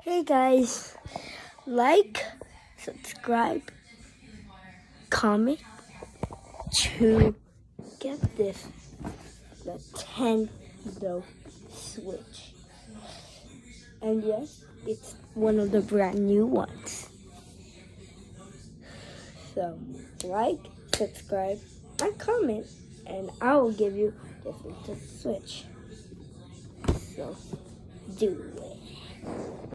Hey guys, like, subscribe, comment to get the Nintendo Switch. And yes, it's one of the brand new ones. So, like, subscribe, and comment, and I will give you the Nintendo Switch. So, do it.